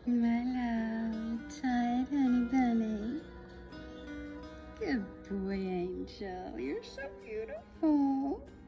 Milo, tired, honey bunny. Good boy, Angel. You're so beautiful.